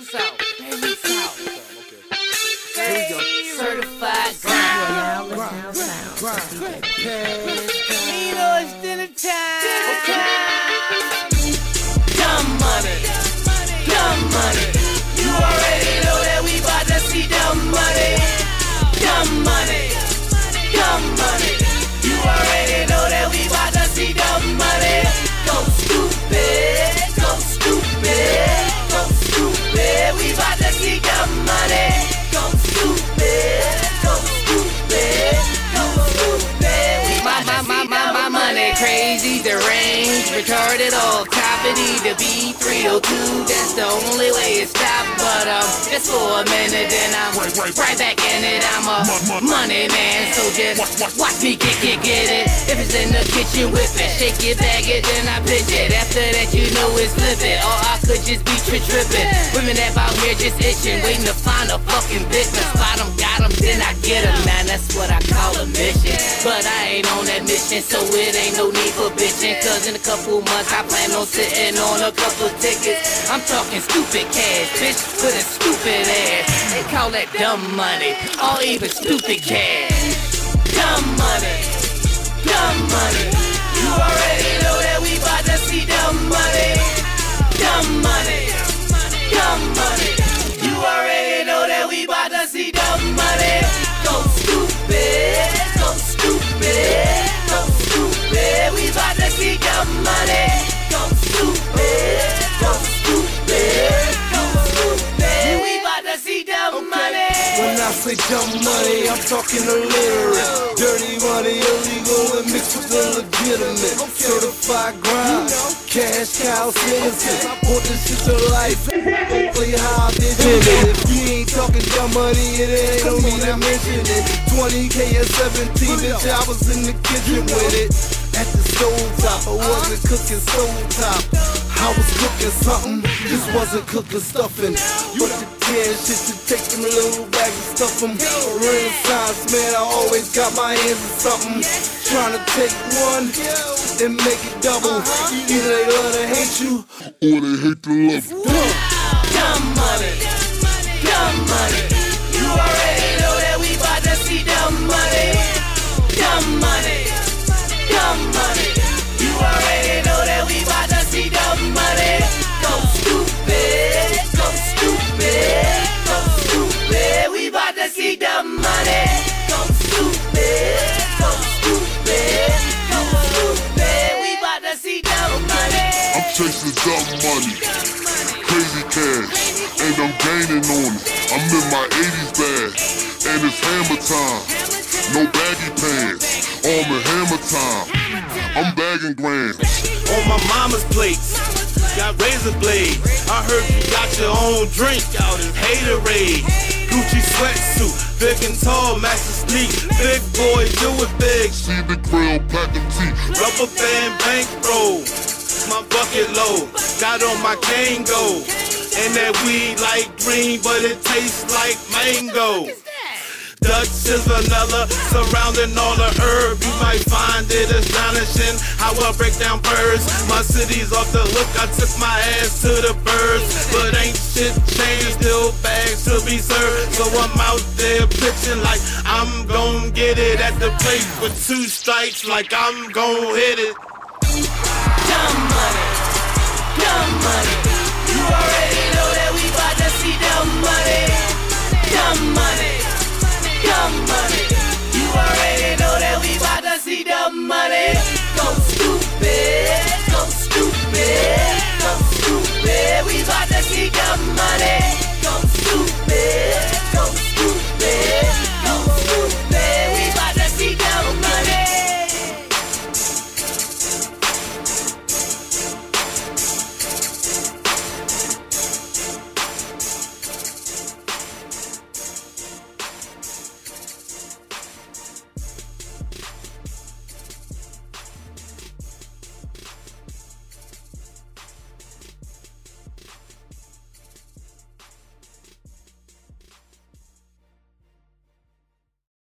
South. Baby South. Here we go. Certified grind. You know it's dinner time. Dumb money. Dumb money. You already know that we bout to see dumb money. Dumb money. Dumb money. You already know that we bout to see dumb money. Go stupid. Go stupid. Go stupid. We bout to see dumb money. Go stupid. Go stupid. Go stupid. My money crazy, deranged, retarded, all toppity, the B302. That's the only way it stopped. But just for a minute, then I'm right back in it. I'm a money man, so just watch me get it. If it's in the kitchen, whip it, shake it, bag it, then I pitch it. After that, you know it's flippin', or I could just be trippin'. Women that out here just itching, waiting to find a fucking bitch. I spot 'em, got 'em, then I get 'em. Man, that's what I call a mission. But I ain't on that mission, so it ain't no need for bitchin'. Cause in a couple months, I plan on sitting on a couple tickets. I'm talking stupid cash, bitch, with a stupid ass. They call that dumb money, or even stupid cash. Dumb money, dumb money. You already know that we bout to see dumb money. Dumb money, dumb money. You already know that we bout to see dumb money. Go stupid, go stupid, go stupid. We bout to see dumb money. Go stupid, go stupid, go stupid. We bout to see dumb money. When I say dumb money, I'm talking illiterate. Dirty money, illegal and mixed with the legitimate. Certified grind, cash cow citizen. Put this shit to life, hopefully how I did it. If you ain't talking dumb money, it ain't no need to mention it. 20K at 17, bitch, I was in the kitchen with it. At the stove top, I wasn't cooking stove top. I was cooking something, just wasn't cooking stuffing. But the 10 shit to take them little bags and stuff them. Renaissance, man, I always got my hands in something. Trying to take one and make it double. Either they love to hate you, or they hate to love you. Dumb money, dumb money. You already know that we bout to see dumb money. Dumb money, dumb money. You already know that we bout to see dumb money. Go stupid, go stupid, go stupid. We bout to see dumb money. Go stupid, go stupid, go stupid. We bout to see dumb money. I'm chasing dumb money, crazy cash, and I'm gaining on it. I'm in my 80s bag, and it's hammer time. No baggy pants, on the hammer time. I'm bagging grams. On my mama's plates, got razor blades. I heard you got your own drink out in Haterade. Gucci sweatsuit, big and tall, master sleek. Big boy, do it big. See the grill, packing tea. Rubber band bankroll, my bucket low. Got on my Kango, and that weed like green, but it tastes like mango. Dutch is vanilla, surrounding all the herb. You might find it astonishing how I break down birds. My city's off the hook, I took my ass to the birds. But ain't shit changed, still bags to be served. So I'm out there pitching like I'm gon' get it at the plate with 2 strikes, like I'm gon' hit it. Dumb money, dumb